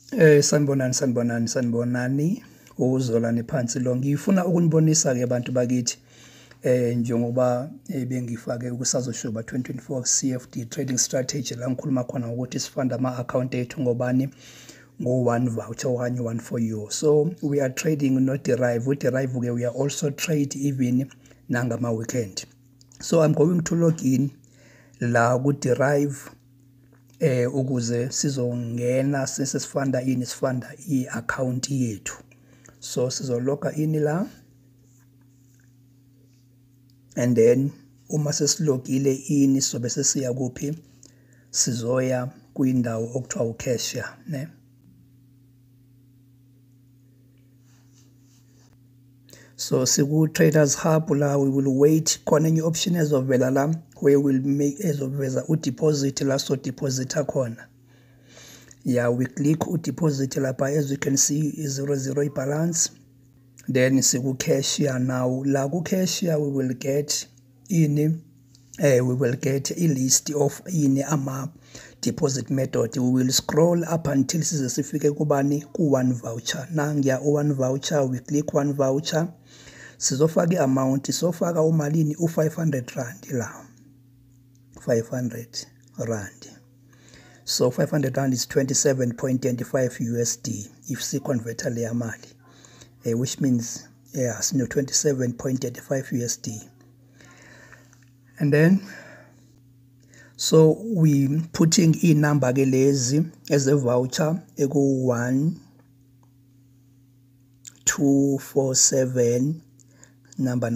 Sanibonani uzolani phansi lo ngifuna ukunibonisa ke abantu bakithi njengoba bengifake ukusazoshuba 2024 CFD trading strategy la ngikhuluma khona ukuthi sifunda ama account ethu ngobani ngo1 voucher okanye 1 for you. So we are trading not derive. With derive ke we are also trade even nangama weekend. So I'm going to log in la ku derive ukuze sizongena sesifunda sifunda i-account yethu. So sizologa in la and then uma sesilogile in sobe sesiya kuphi sizoya kwindawo okuthiwa ucashier ne. So siku traders hub la we will wait khona enye option ezovela la where will make ezoveza udeposit la so deposit khona. Yeah, we click udeposit lapha as you can see is 00 balance. Then siku cashier now la ku cashier we will get a list of ama deposit method. We will scroll up until size sifike kubani ku 1 voucher. Nangiya 1 voucher we click 1 voucher. Sizofaka amount sofaka umalini u500 rand la 500 rand. So 500 rand is 27.25 USD if si convert le mali, which means yes, no 27.35 USD. And then so we putting in number ke lezi as a voucher eku 1247 number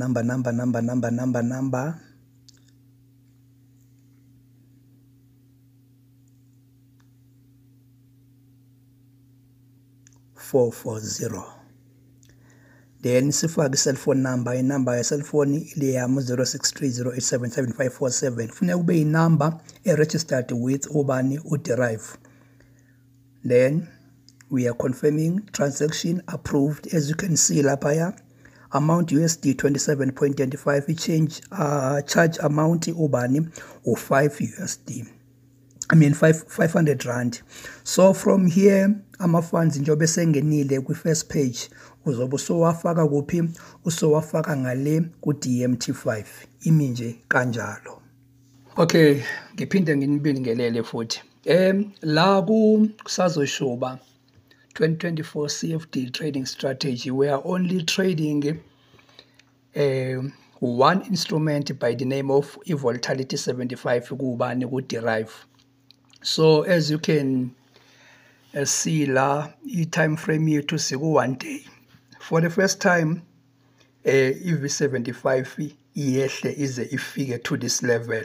440. Then sifake cell phone number, inamba ya cell phone ile yami 0630877547 funeka kube inamba registered with ubani uderive. Then we are confirming transaction approved. As you can see lapha amount USD 27.25 change charge amount ubani u5 USD. I mean 500 rand. So from here ama funds njobe sengenile ku first page uzobe usowafaka kuphi usowafaka ngale ku DMT5 imi nje kanjalo. Okay, ngiphinde nginibingelele futhi. La ku sazoshuba 2024 CFD trading strategy we are only trading one instrument by the name of volatility 75 kubani ku derive. So as you can see la time frame yethu siku 1 day. For the first time EV75 iyehle ize ifike to this level.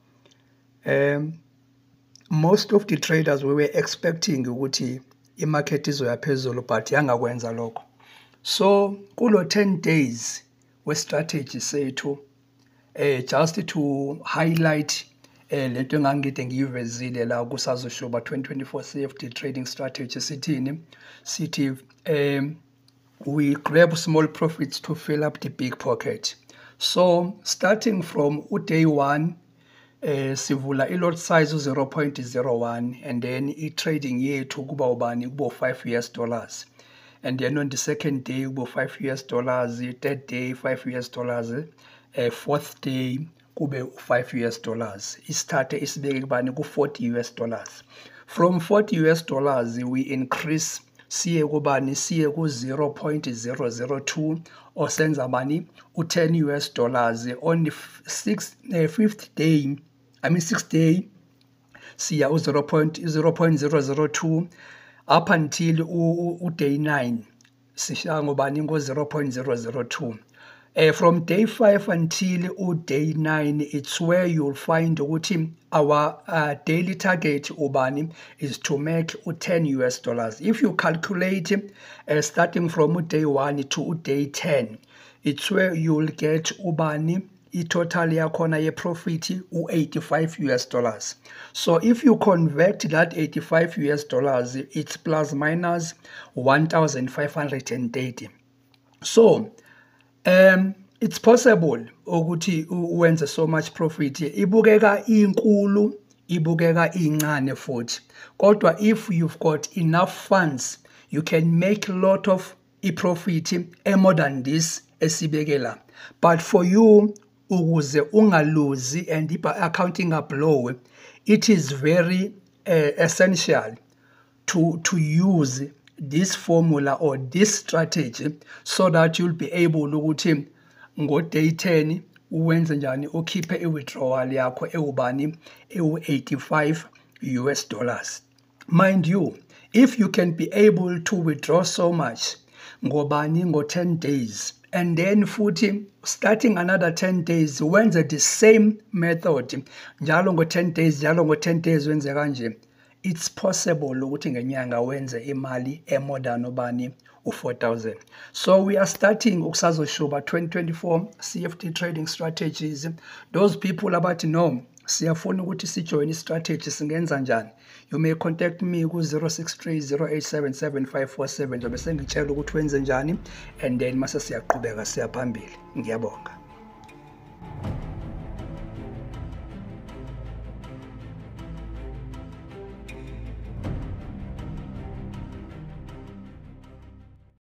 Most of the traders we were expecting ukuthi imarket izoya phezulu but yangakwenza lokho. So kulo 10 days we strategy sethu just to highlight lento engangide ngiyivezile la kusazoshuba 2024 CFD trading strategy sithi we grab small profits to fill up the big pocket. So starting from day 1 sivula lot size 0.01 and then trading yethu kuba ubani kubo $5 and then on the second day kubo $5, third day $5, fourth day kube $5. Isithathe isibeke kubani ku $40. From $40 we increase siye kubani siye ku 0.002 or senza bani u$10 on the fifth day. I mean 6th day siya u 0.002 up until day 9 sishaya ngobani ngo 0.002. From day 5 until day 9 it's where you'll find ukuthi our daily target ubani is to make $10. If you calculate starting from day 1 to day 10 it's where you'll get ubani total yakhona ye profit $85. So if you convert that $85 it's plus minus 1,530. So it's possible ukuthi uwenze so much profit ibukeka inkulu ibukeka incane futhi. Kodwa if you've got enough funds, you can make a lot of profit more than this esibeke la. But for you ukuze ungaluzi and accounting ingablow, it is very essential to use this formula or this strategy so that you'll be able ukuthi ngo day 10 uwenze njani ukhiphe i-withdrawal yakho ewubani ewu-85 US dollars. Mind you, if you can be able to withdraw so much ngobani ngo 10 days and then futhi starting another 10 days wenze the same method njalo ngo 10 days njalo ngo 10 days wenze kanje, it's possible ukuthi ngenyanga wenze imali more than obani u-4,000. So we are starting ukusazoshuba 2024 CFD trading strategies. Those people abathi no siyafuna ukuthi sijoin i-strategy singenza njani, you may contact me ku 0630877547 njobe sengitshela ukuthi wenze njani and then mase siyaqhubeka siya phambili. Ngiyabonga.